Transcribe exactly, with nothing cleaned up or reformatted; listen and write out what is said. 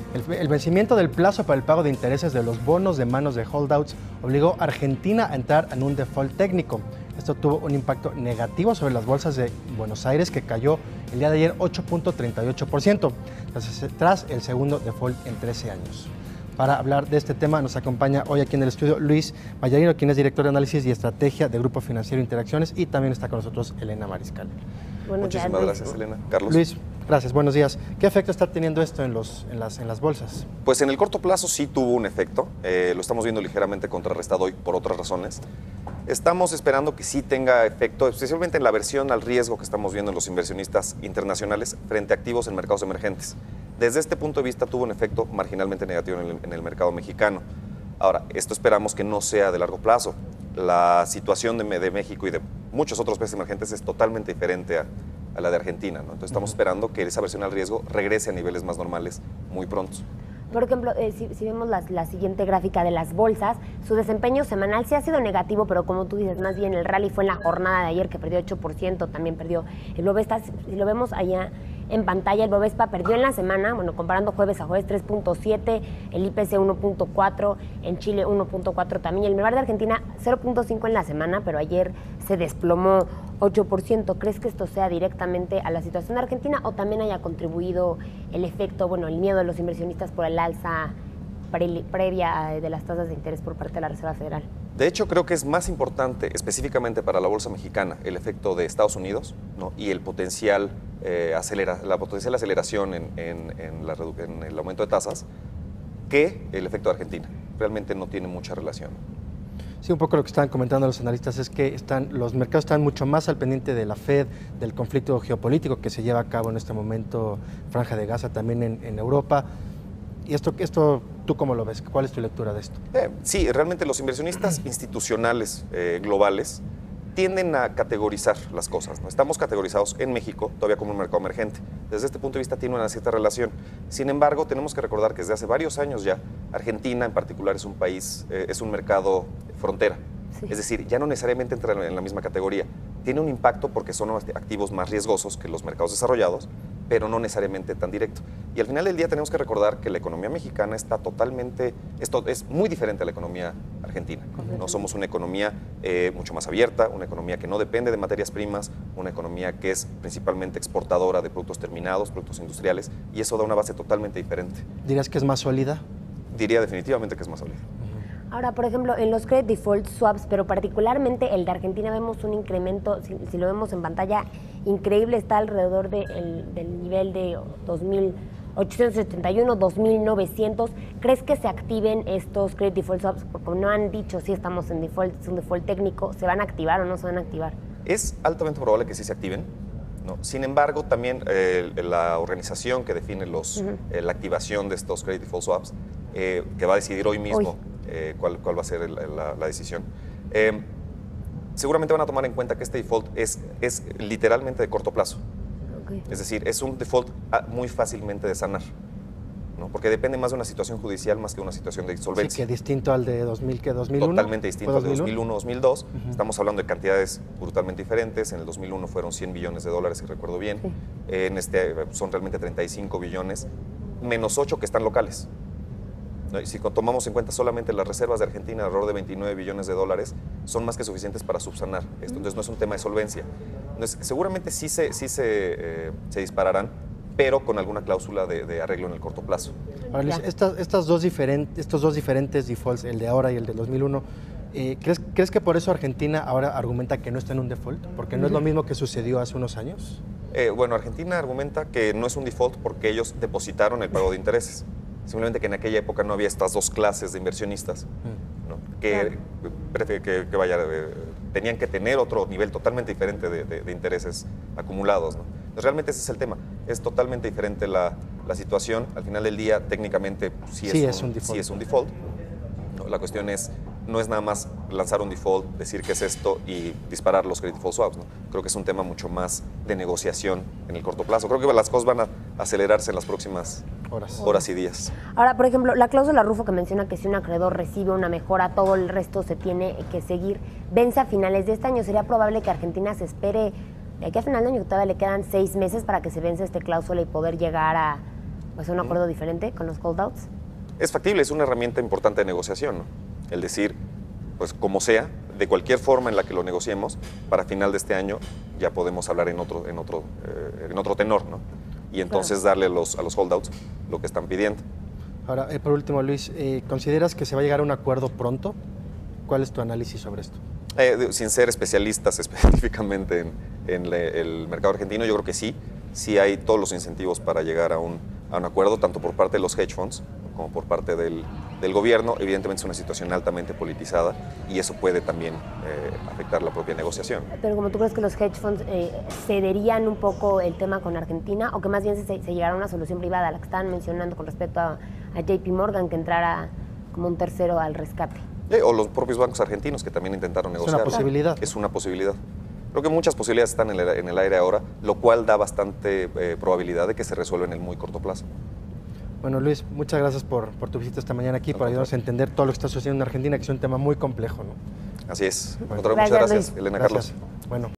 El, el vencimiento del plazo para el pago de intereses de los bonos de manos de holdouts obligó a Argentina a entrar en un default técnico. Esto tuvo un impacto negativo sobre las bolsas de Buenos Aires, que cayó el día de ayer ocho punto treinta y ocho por ciento, tras, tras el segundo default en trece años. Para hablar de este tema nos acompaña hoy aquí en el estudio Luis Vallarino, quien es director de análisis y estrategia de Grupo Financiero Interacciones, y también está con nosotros Elena Mariscal. Buenos Muchísimas días, gracias, Elena. Carlos. Luis, gracias, buenos días. ¿Qué efecto está teniendo esto en, los, en, las, en las bolsas? Pues en el corto plazo sí tuvo un efecto, eh, lo estamos viendo ligeramente contrarrestado hoy por otras razones. Estamos esperando que sí tenga efecto, especialmente en la versión al riesgo que estamos viendo en los inversionistas internacionales frente a activos en mercados emergentes. Desde este punto de vista tuvo un efecto marginalmente negativo en el, en el mercado mexicano. Ahora, esto esperamos que no sea de largo plazo. La situación de, de México y de muchos otros países emergentes es totalmente diferente a, a la de Argentina, ¿no? Entonces estamos esperando que esa versión al riesgo regrese a niveles más normales muy pronto. Por ejemplo, eh, si, si vemos la, la siguiente gráfica de las bolsas, su desempeño semanal sí ha sido negativo, pero como tú dices, más bien el rally fue en la jornada de ayer, que perdió ocho por ciento, también perdió el Bovespa. Si lo vemos allá en pantalla, el Bovespa perdió en la semana, bueno, comparando jueves a jueves, tres punto siete, el I P C uno punto cuatro, en Chile uno punto cuatro también, y el Merval de Argentina cero punto cinco en la semana, pero ayer se desplomó ocho por ciento. ¿Crees que esto sea directamente a la situación de Argentina o también haya contribuido el efecto, bueno, el miedo de los inversionistas por el alza pre previa de las tasas de interés por parte de la Reserva Federal? De hecho, creo que es más importante, específicamente para la bolsa mexicana, el efecto de Estados Unidos, ¿no? Y el potencial, eh, acelera, la potencial aceleración en, en, en, la, en el aumento de tasas, que el efecto de Argentina. Realmente no tiene mucha relación. Sí, un poco lo que estaban comentando los analistas es que están, los mercados están mucho más al pendiente de la Fed, del conflicto geopolítico que se lleva a cabo en este momento, Franja de Gaza también en, en Europa. ¿Y esto, esto tú cómo lo ves? ¿Cuál es tu lectura de esto? Eh, sí, realmente los inversionistas institucionales eh, globales tienden a categorizar las cosas, ¿no? Estamos categorizados en México todavía como un mercado emergente. Desde este punto de vista tiene una cierta relación. Sin embargo, tenemos que recordar que desde hace varios años ya, Argentina en particular es un país, eh, es un mercado frontera. Sí. Es decir, ya no necesariamente entra en la misma categoría. Tiene un impacto porque son activos más riesgosos que los mercados desarrollados, pero no necesariamente tan directo. Y al final del día tenemos que recordar que la economía mexicana está totalmente, esto es muy diferente a la economía argentina. No somos una economía eh, mucho más abierta, una economía que no depende de materias primas, una economía que es principalmente exportadora de productos terminados, productos industriales, y eso da una base totalmente diferente. ¿Dirías que es más sólida? Diría definitivamente que es más sólida. Ahora, por ejemplo, en los credit default swaps, pero particularmente el de Argentina, vemos un incremento, si, si lo vemos en pantalla, increíble, está alrededor de el, del nivel de dos mil ochocientos setenta y uno, dos mil novecientos. ¿Crees que se activen estos credit default swaps? Porque no han dicho si estamos en default, es un default técnico, ¿se van a activar o no se van a activar? Es altamente probable que sí se activen, ¿no? Sin embargo, también eh, la organización que define los, uh-huh. eh, la activación de estos credit default swaps, eh, que va a decidir hoy mismo hoy. Eh, cuál, cuál va a ser el, la, la decisión. Eh, seguramente van a tomar en cuenta que este default es, es literalmente de corto plazo. Okay. Es decir, es un default muy fácilmente de sanar, ¿no? Porque depende más de una situación judicial más que de una situación de insolvencia. Sí, que distinto al de dos mil, ¿qué, dos mil uno? Totalmente distinto al de dos mil uno, dos mil dos. Uh-huh. Estamos hablando de cantidades brutalmente diferentes. En el dos mil uno fueron cien billones de dólares, si recuerdo bien. Sí. Eh, en este son realmente treinta y cinco billones, menos ocho que están locales. Si tomamos en cuenta solamente las reservas de Argentina, alrededor de veintinueve billones de dólares, son más que suficientes para subsanar esto. Entonces no es un tema de solvencia. Entonces, seguramente sí se, sí se, eh, se dispararán, pero con alguna cláusula de, de arreglo en el corto plazo. Ahora, Luis, estas, estas dos diferentes, estos dos diferentes defaults, el de ahora y el del dos mil uno, eh, ¿crees, ¿crees que por eso Argentina ahora argumenta que no está en un default? ¿Porque no es lo mismo que sucedió hace unos años? Eh, bueno, Argentina argumenta que no es un default porque ellos depositaron el pago de intereses. Simplemente que en aquella época no había estas dos clases de inversionistas, ¿no? que, claro. que, que vaya, eh, tenían que tener otro nivel totalmente diferente de, de, de intereses acumulados, ¿no? Entonces, realmente ese es el tema, es totalmente diferente la, la situación. Al final del día, técnicamente, sí es, sí un, es un default. Sí es un default, ¿no? La cuestión es, no es nada más lanzar un default, decir qué es esto y disparar los credit default swaps, ¿no? Creo que es un tema mucho más de negociación en el corto plazo. Creo que las cosas van a acelerarse en las próximas horas, horas y días. Ahora, por ejemplo, la cláusula Rufo que menciona que si un acreedor recibe una mejora, todo el resto se tiene que seguir, vence a finales de este año. ¿Sería probable que Argentina se espere de aquí a final de año, que todavía le quedan seis meses para que se vence esta cláusula y poder llegar a, o sea, un acuerdo diferente con los holdouts? Es factible, es una herramienta importante de negociación, ¿no? El decir, pues como sea, de cualquier forma en la que lo negociemos, para final de este año ya podemos hablar en otro, en otro, eh, en otro tenor, ¿no? Y entonces darle a los, a los holdouts lo que están pidiendo. Ahora, eh, por último, Luis, eh, ¿consideras que se va a llegar a un acuerdo pronto? ¿Cuál es tu análisis sobre esto? Eh, de- sin ser especialistas específicamente en, en le- el mercado argentino, yo creo que sí, sí hay todos los incentivos para llegar a un, a un acuerdo, tanto por parte de los hedge funds como por parte del, del gobierno. Evidentemente es una situación altamente politizada y eso puede también eh, afectar la propia negociación. Pero como tú crees que los hedge funds eh, cederían un poco el tema con Argentina, o que más bien se, se llegara a una solución privada, la que estaban mencionando con respecto a, a J P Morgan, que entrara como un tercero al rescate. Eh, o los propios bancos argentinos que también intentaron Es negociar. una posibilidad. Es una posibilidad. Creo que muchas posibilidades están en el, en el aire ahora, lo cual da bastante eh, probabilidad de que se resuelva en el muy corto plazo. Bueno, Luis, muchas gracias por, por tu visita esta mañana aquí, por ayudarnos a entender todo lo que está sucediendo en Argentina, que es un tema muy complejo, ¿no? Así es. Bueno. Muchas Gracias, gracias, Luis. Elena Gracias. Carlos. Bueno.